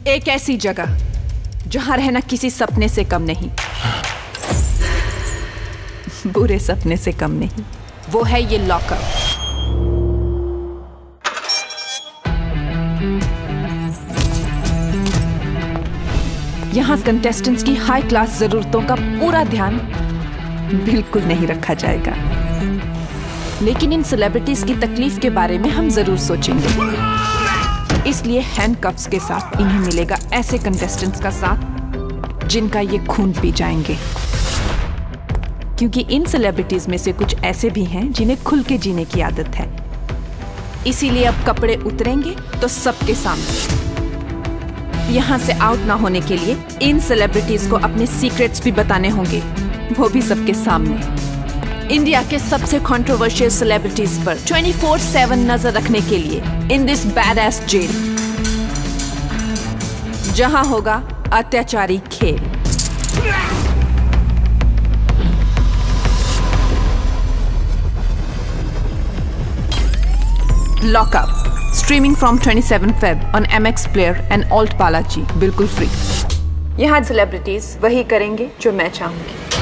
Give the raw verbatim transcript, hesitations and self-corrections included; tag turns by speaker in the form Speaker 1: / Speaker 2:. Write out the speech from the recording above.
Speaker 1: एक ऐसी जगह जहां रहना किसी सपने से कम नहीं, बुरे सपने से कम नहीं, वो है ये लॉकअप। यहां कंटेस्टेंट्स की हाई क्लास जरूरतों का पूरा ध्यान बिल्कुल नहीं रखा जाएगा, लेकिन इन सेलिब्रिटीज की तकलीफ के बारे में हम जरूर सोचेंगे। इसलिए हैंडकफ्स के साथ इन्हें मिलेगा ऐसे कंटेस्टेंट्स का साथ जिनका ये खून पी जाएंगे, क्योंकि इन सेलिब्रिटीज में से कुछ ऐसे भी हैं जिन्हें खुल के जीने की आदत है। इसीलिए अब कपड़े उतरेंगे तो सबके सामने। यहां से आउट ना होने के लिए इन सेलिब्रिटीज को अपने सीक्रेट्स भी बताने होंगे, वो भी सबके सामने। इंडिया के सबसे कंट्रोवर्शियल सेलिब्रिटीज पर ट्वेंटी फोर सेवन नजर रखने के लिए इन दिस बैडएस जेल, जहां होगा अत्याचारी खेल। Lockup streaming from twenty seven Feb on M X player and alt Balaji, बिल्कुल फ्री। यहाँ सेलिब्रिटीज वही करेंगे जो मैं चाहूंगी।